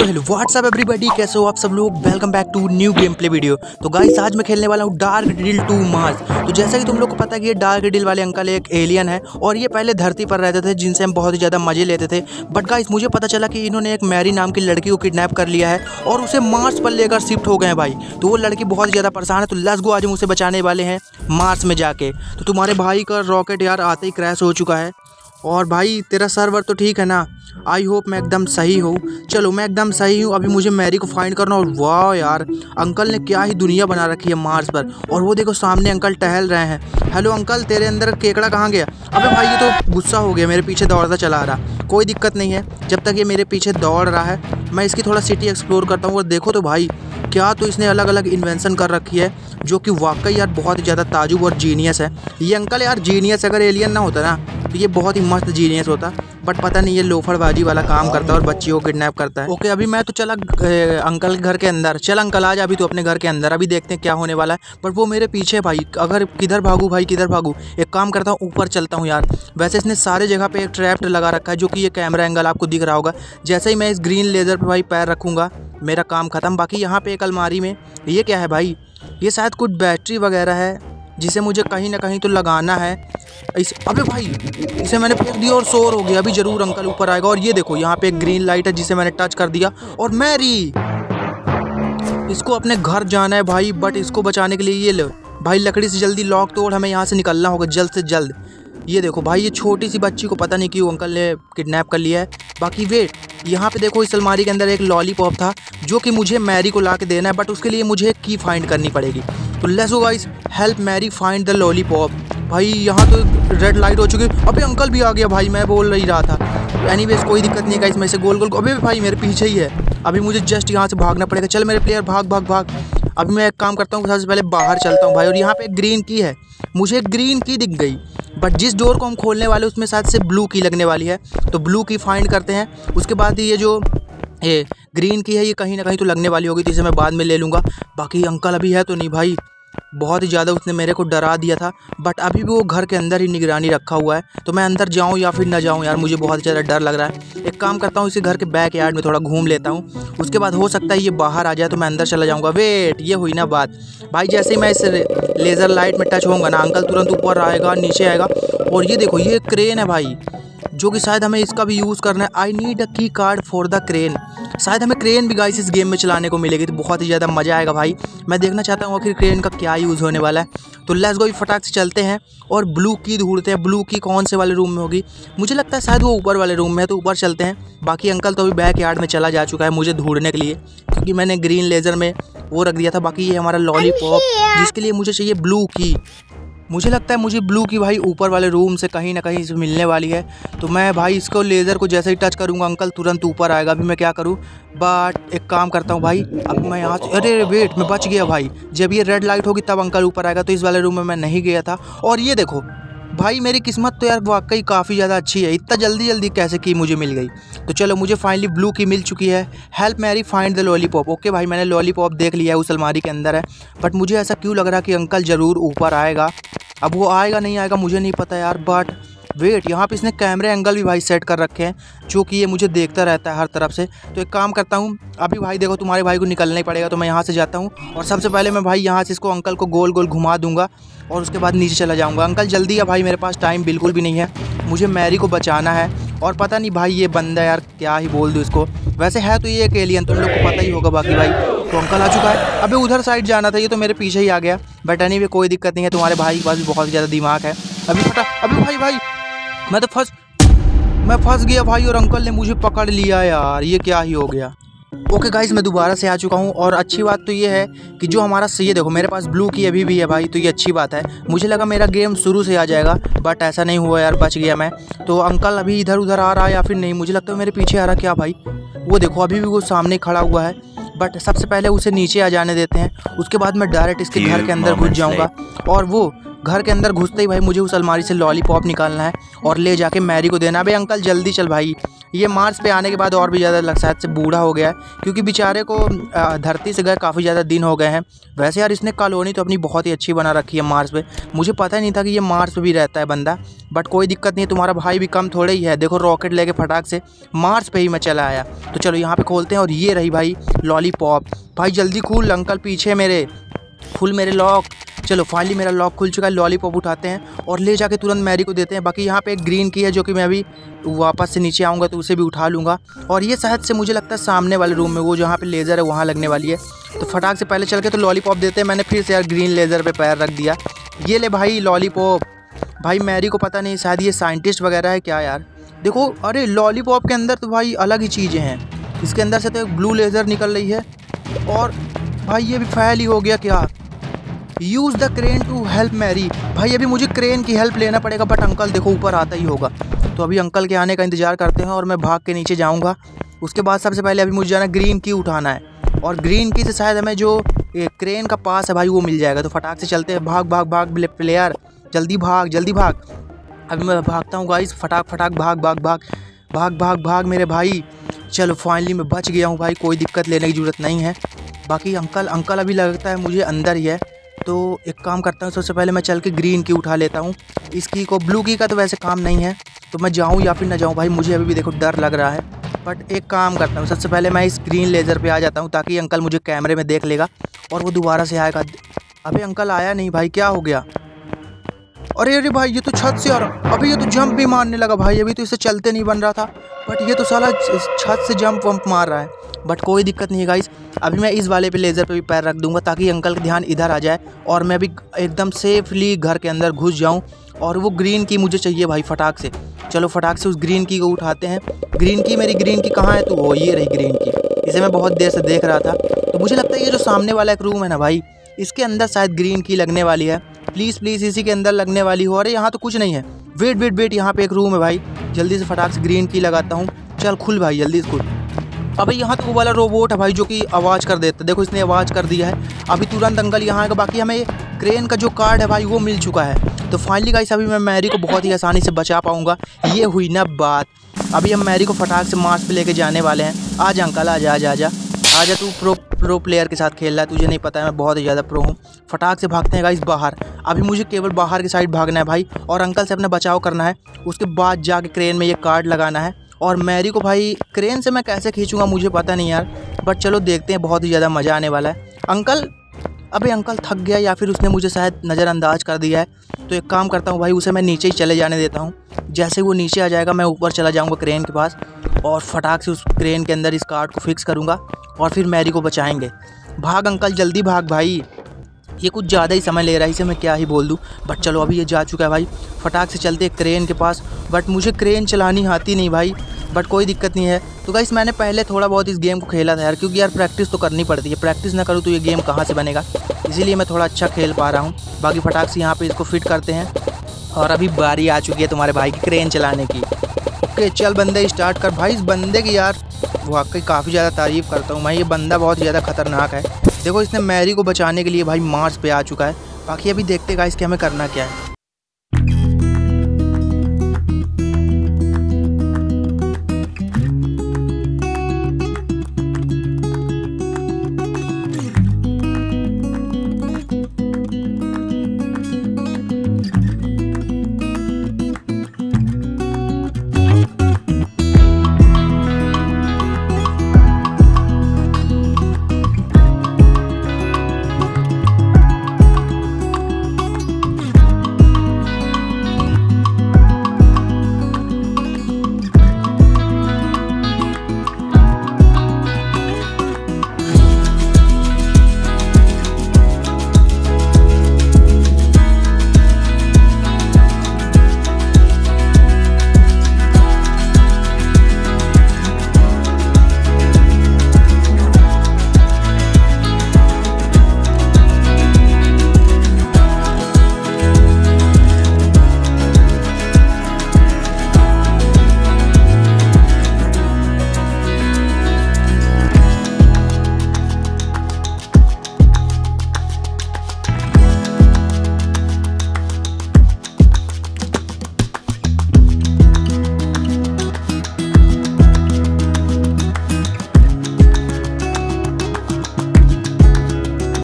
So hello what's up everybody, कैसे हो आप सब लोग। Welcome back to new game play video. तो गाइस आज मैं खेलने वाला हूँ डार्क रिडल 2 मार्स। तो जैसा कि तुम लोग को पता है कि ये डार्क रिडल वाले अंकल एक एलियन है और ये पहले धरती पर रहते थे, जिनसे हम बहुत ही ज़्यादा मजे लेते थे। बट गाइस मुझे पता चला कि इन्होंने एक मैरी नाम की लड़की को किडनैप कर लिया है और उसे मार्स पर लेकर शिफ्ट हो गए हैं भाई। तो वो लड़की बहुत ही ज़्यादा परेशान है। तो लेट्स गो, आज हम उसे बचाने वाले हैं मार्स में जाके। तो तुम्हारे भाई का रॉकेट यार आते ही क्रैश हो चुका है। और भाई तेरा सर्वर तो ठीक है ना? आई होप मैं एकदम सही हूँ। चलो मैं एकदम सही हूँ। अभी मुझे मैरी को फाइंड करना। और वाह यार, अंकल ने क्या ही दुनिया बना रखी है मार्स पर। और वो देखो सामने अंकल टहल रहे हैं। हेलो अंकल, तेरे अंदर केकड़ा कहाँ गया? अबे भाई ये तो गुस्सा हो गया, मेरे पीछे दौड़ता चला आ रहा। कोई दिक्कत नहीं है, जब तक ये मेरे पीछे दौड़ रहा है मैं इसकी थोड़ा सिटी एक्सप्लोर करता हूँ। और देखो तो भाई क्या तो इसने अलग अलग इन्वेंशन कर रखी है, जो कि वाकई यार बहुत ही ज़्यादा ताजुब और जीनियस है। ये अंकल यार जीनियस, अगर एलियन ना होता ना तो ये बहुत ही मस्त जीनियस होता। बट पता नहीं ये लोफड़बाजी वाला काम करता है और बच्चियों को किडनैप करता है। ओके अभी मैं तो चला अंकल के घर के अंदर। चल अंकल आज अभी तो अपने घर के अंदर, अभी देखते हैं क्या होने वाला है। बट वो मेरे पीछे भाई, अगर किधर भागूँ भाई किधर भागूँ? एक काम करता हूँ, ऊपर चलता हूँ यार। वैसे इसने सारे जगह पे एक ट्रैप लगा रखा है, जो कि ये कैमरा एंगल आपको दिख रहा होगा। जैसे ही मैं इस ग्रीन लेज़र पे भाई पैर रखूँगा मेरा काम ख़त्म। बाकी यहाँ पे एक अलमारी में ये क्या है भाई? ये शायद कुछ बैटरी वगैरह है, जिसे मुझे कहीं ना कहीं तो लगाना है। अबे भाई इसे मैंने फेंक दिया और शोर हो गया। अभी ज़रूर अंकल ऊपर आएगा। और ये देखो यहाँ पे एक ग्रीन लाइट है जिसे मैंने टच कर दिया। और मैरी, इसको अपने घर जाना है भाई। बट इसको बचाने के लिए ये लो भाई, लकड़ी से जल्दी लॉक तोड़, हमें यहाँ से निकलना होगा जल्द से जल्द। ये देखो भाई, ये छोटी सी बच्ची को पता नहीं क्यों अंकल ने किडनैप कर लिया है। बाकी वेट, यहाँ पे देखो इस अलमारी के अंदर एक लॉलीपॉप था, जो कि मुझे मैरी को ला के देना है। बट उसके लिए मुझे एक की फाइंड करनी पड़ेगी। तो let's go guys, help Mary find the lollipop. भाई यहाँ तो रेड लाइट हो चुकी है। अबे अंकल भी आ गया भाई, मैं बोल ही रहा था। एनीवेज कोई दिक्कत नहीं है गाइस, मैं इसे गोल गोल। अबे भाई मेरे पीछे ही है। अभी मुझे जस्ट यहाँ से भागना पड़ेगा। चल मेरे प्लेयर भाग भाग भाग। अभी मैं एक काम करता हूँ, सबसे पहले बाहर चलता हूँ भाई। और यहाँ पे एक ग्रीन की है, मुझे एक ग्रीन की दिख गई। बट जिस डोर को हम खोलने वाले उसमें शायद से ब्लू की लगने वाली है। तो ब्लू की फाइंड करते हैं। उसके बाद ये जो ग्रीन की है ये कहीं ना कहीं तो लगने वाली होगी, तो इसे मैं बाद में ले लूँगा। बाकी अंकल अभी है तो नहीं भाई, बहुत ही ज़्यादा उसने मेरे को डरा दिया था। बट अभी भी वो घर के अंदर ही निगरानी रखा हुआ है। तो मैं अंदर जाऊँ या फिर ना जाऊँ यार, मुझे बहुत ज़्यादा डर लग रहा है। एक काम करता हूँ, इसी घर के बैक यार्ड में थोड़ा घूम लेता हूँ। उसके बाद हो सकता है ये बाहर आ जाए तो मैं अंदर चला जाऊँगा। वेट, ये हुई ना बात भाई। जैसे ही मैं इस लेज़र लाइट में टच होऊंगा ना, अंकल तुरंत ऊपर आएगा, नीचे आएगा। और ये देखो ये क्रेन है भाई, जो कि शायद हमें इसका भी यूज़ करना है। आई नीड अ की कार्ड फॉर द क्रेन। शायद हमें क्रेन भी गाइस इस गेम में चलाने को मिलेगी, तो बहुत ही ज़्यादा मज़ा आएगा भाई। मैं देखना चाहता हूँ आखिर क्रेन का क्या यूज़ होने वाला है। तो लेट्स गो, फटाक से चलते हैं और ब्लू की ढूंढते हैं। ब्लू की कौन से वाले रूम में होगी? मुझे लगता है शायद वो ऊपर वाले रूम में है, तो ऊपर चलते हैं। बाकी अंकल तो अभी बैक यार्ड में चला जा चुका है मुझे ढूंढने के लिए, क्योंकि मैंने ग्रीन लेज़र में वो रख दिया था। बाकी ये हमारा लॉलीपॉप, जिसके लिए मुझे चाहिए ब्लू की। मुझे लगता है मुझे ब्लू की भाई ऊपर वाले रूम से कहीं ना कहीं से मिलने वाली है। तो मैं भाई इसको लेज़र को जैसे ही टच करूँगा अंकल तुरंत ऊपर आएगा। अभी मैं क्या करूँ? बट एक काम करता हूँ भाई, अब मैं यहाँ से, अरे वेट, मैं बच गया भाई। जब ये रेड लाइट होगी तब अंकल ऊपर आएगा। तो इस वाले रूम में मैं नहीं गया था। और ये देखो भाई, मेरी किस्मत तो यार वाकई काफ़ी ज़्यादा अच्छी है। इतना जल्दी जल्दी कैसे की मुझे मिल गई। तो चलो मुझे फाइनली ब्लू की मिल चुकी है। Help Mary find the lollipop. Okay भाई, मैंने लॉलीपॉप देख लिया है, उस अलमारी के अंदर है। बट मुझे ऐसा क्यों लग रहा है कि अंकल ज़रूर ऊपर आएगा। अब वो आएगा नहीं आएगा मुझे नहीं पता यार। बट वेट, यहाँ पे इसने कैमरे एंगल भी भाई सेट कर रखे हैं, जो कि ये मुझे देखता रहता है हर तरफ से। तो एक काम करता हूँ, अभी भाई देखो तुम्हारे भाई को निकलना ही पड़ेगा। तो मैं यहाँ से जाता हूँ और सबसे पहले मैं भाई यहाँ से इसको अंकल को गोल गोल घुमा दूंगा और उसके बाद नीचे चला जाऊँगा। अंकल जल्दी है भाई, मेरे पास टाइम बिल्कुल भी नहीं है, मुझे मैरी को बचाना है। और पता नहीं भाई ये बंदा यार क्या ही बोल दूँ इसको। वैसे है तो ये एक एलियन, तुम लोग को पता ही होगा। बाकी भाई तो अंकल आ चुका है। अबे उधर साइड जाना था, ये तो मेरे पीछे ही आ गया। बट एनीवे कोई दिक्कत नहीं है, तुम्हारे भाई के पास भी बहुत ज़्यादा दिमाग है। अभी पता, अबे भाई भाई मैं फंस गया भाई, और अंकल ने मुझे पकड़ लिया यार। ये क्या ही हो गया। ओके गाइस, मैं दोबारा से आ चुका हूँ। और अच्छी बात तो ये है कि जो हमारा ये देखो मेरे पास ब्लू की अभी भी है भाई, तो ये अच्छी बात है। मुझे लगा मेरा गेम शुरू से आ जाएगा, बट ऐसा नहीं हुआ यार, बच गया मैं। तो अंकल अभी इधर उधर आ रहा है या फिर नहीं, मुझे लगता है मेरे पीछे आ रहा। क्या भाई, वो देखो अभी भी वो सामने खड़ा हुआ है। बट सबसे पहले उसे नीचे आ जाने देते हैं, उसके बाद मैं डायरेक्ट इसके घर के अंदर घुस जाऊँगा। और वो घर के अंदर घुसते ही भाई मुझे उस अलमारी से लॉलीपॉप निकालना है और ले जाके मैरी को देना। अबे अंकल जल्दी चल भाई। ये मार्स पे आने के बाद और भी ज़्यादा शायद से बूढ़ा हो गया है, क्योंकि बेचारे को धरती से गए काफ़ी ज़्यादा दिन हो गए हैं। वैसे यार इसने कॉलोनी तो अपनी बहुत ही अच्छी बना रखी है मार्स पे। मुझे पता नहीं था कि ये मार्स पे भी रहता है बंदा, बट कोई दिक्कत नहीं है, तुम्हारा भाई भी कम थोड़े ही है। देखो रॉकेट लेके फटाक से मार्स पे ही मैं चला आया। तो चलो यहाँ पे खोलते हैं और ये रही भाई लॉलीपॉप। भाई जल्दी खुल, अंकल पीछे मेरे, खुल मेरे लॉक। चलो फाइनली मेरा लॉक खुल चुका है। लॉलीपॉप उठाते हैं और ले जाके तुरंत मैरी को देते हैं। बाकी यहाँ पे एक ग्रीन की है जो कि मैं अभी वापस से नीचे आऊँगा तो उसे भी उठा लूँगा। और ये शायद से मुझे लगता है सामने वाले रूम में वो जहाँ पे लेज़र है वहाँ लगने वाली है। तो फटाक से पहले चल के तो लॉलीपॉप देते हैं। मैंने फिर से यार ग्रीन लेज़र पे पैर रख दिया। ये ले भाई लॉलीपॉप। भाई मैरी को पता नहीं शायद ये साइंटिस्ट वगैरह है क्या यार। देखो अरे लॉलीपॉप के अंदर तो भाई अलग ही चीज़ें हैं। इसके अंदर से तो एक ब्लू लेज़र निकल रही है और भाई ये भी फैल ही हो गया क्या। Use the crane to help Mary. भाई अभी मुझे क्रेन की हेल्प लेना पड़ेगा, बट अंकल देखो ऊपर आता ही होगा। तो अभी अंकल के आने का इंतज़ार करते हैं और मैं भाग के नीचे जाऊंगा। उसके बाद सबसे पहले अभी मुझे जाना ग्रीन की उठाना है और ग्रीन की से शायद हमें जो क्रेन का पास है भाई वो मिल जाएगा। तो फटाक से चलते हैं। भाग भाग भाग प्लेयर, जल्दी भाग जल्दी भाग। अभी मैं भागता हूँ गाइस, फटाक फटाक भाग भाग भाग भाग भाग भाग मेरे भाई। चलो फाइनली मैं बच गया हूँ भाई, कोई दिक्कत लेने की ज़रूरत नहीं है। बाकी अंकल अभी लगता है मुझे अंदर ही है। तो एक काम करता हूँ, सबसे पहले मैं चल के ग्रीन की उठा लेता हूँ। इस की को ब्लू की का तो वैसे काम नहीं है, तो मैं जाऊँ या फिर ना जाऊँ भाई, मुझे अभी भी देखो डर लग रहा है। बट एक काम करता हूँ, सबसे पहले मैं इस ग्रीन लेज़र पे आ जाता हूँ ताकि अंकल मुझे कैमरे में देख लेगा और वो दोबारा से आएगा। अबे अंकल आया नहीं भाई, क्या हो गया। अरे अरे भाई ये तो छत से आ रहा। अभी ये तो जंप भी मारने लगा भाई, अभी तो इससे चलते नहीं बन रहा था, बट ये तो साला छत से जंप वंप मार रहा है। बट कोई दिक्कत नहीं है गाइस, अभी मैं इस वाले पे लेज़र पे भी पैर रख दूंगा ताकि अंकल का ध्यान इधर आ जाए और मैं भी एकदम सेफली घर के अंदर घुस जाऊं। और वो ग्रीन की मुझे चाहिए भाई फटाक से। चलो फटाक से उस ग्रीन की को उठाते हैं। ग्रीन की, मेरी ग्रीन की कहाँ है। तो वो ये रही ग्रीन की, इसे मैं बहुत देर से देख रहा था। तो मुझे लगता है ये जो सामने वाला एक रूम है ना भाई, इसके अंदर शायद ग्रीन की लगने वाली है। प्लीज़ प्लीज़ इसी के अंदर लगने वाली हो। अरे यहाँ तो कुछ नहीं है। वेट वेट वेट, यहाँ पे एक रूम है भाई। जल्दी से फटाक से ग्रीन की लगाता हूँ। चल खुल भाई जल्दी से खुल। अबे यहाँ तो वो वाला रोबोट है भाई जो कि आवाज़ कर देता है। देखो इसने आवाज़ कर दिया है। अभी तुरंत अंकल यहाँ आएगा। बाकी हमें क्रेन का जो कार्ड है भाई वो मिल चुका है। तो फाइनली गाइस अभी मैं मैरी को बहुत ही आसानी से बचा पाऊँगा। ये हुई ना बात। अभी हम मैरी को फटाक से मार्स पे लेके जाने वाले हैं। आजा अंकल, आजा आजा आजा आजा। तू प्रो प्लेयर के साथ खेल रहा है, तुझे नहीं पता है मैं बहुत ही ज़्यादा प्रो हूँ। फटाक से भागते हैं गाइस बाहर। अभी मुझे केवल बाहर की साइड भागना है भाई और अंकल से अपना बचाव करना है। उसके बाद जाके क्रेन में ये कार्ड लगाना है और मैरी को भाई क्रेन से मैं कैसे खींचूंगा मुझे पता नहीं यार, बट चलो देखते हैं, बहुत ही ज़्यादा मज़ा आने वाला है। अंकल, अबे अंकल थक गया या फिर उसने मुझे शायद नज़रअंदाज कर दिया है। तो एक काम करता हूँ भाई, उसे मैं नीचे ही चले जाने देता हूँ। जैसे वो नीचे आ जाएगा मैं ऊपर चला जाऊँगा क्रेन के पास और फटाक से उस क्रेन के अंदर इस कार्ड को फिक्स करूँगा और फिर मैरी को बचाएंगे। भाग अंकल जल्दी भाग भाई, ये कुछ ज़्यादा ही समय ले रहा है, इसे मैं क्या ही बोल दूँ। बट चलो अभी ये जा चुका है भाई। फटाक से चलते क्रेन के पास। बट मुझे क्रेन चलानी आती नहीं भाई, बट कोई दिक्कत नहीं है। तो गाइस मैंने पहले थोड़ा बहुत इस गेम को खेला था यार, क्योंकि यार प्रैक्टिस तो करनी पड़ती है। प्रैक्टिस ना करूँ तो ये गेम कहाँ से बनेगा, इसीलिए मैं थोड़ा अच्छा खेल पा रहा हूँ। बाकी फटाक से यहाँ पे इसको फिट करते हैं और अभी बारी आ चुकी है तुम्हारे भाई की क्रेन चलाने की। ओके चल बंदे स्टार्ट कर भाई। इस बंदे की यार वाकई काफ़ी ज़्यादा तारीफ़ करता हूँ मैं, ये बंदा बहुत ज़्यादा खतरनाक है। देखो इसने मैरी को बचाने के लिए भाई मार्स पे आ चुका है। बाकी अभी देखते गाइस कि हमें करना क्या है।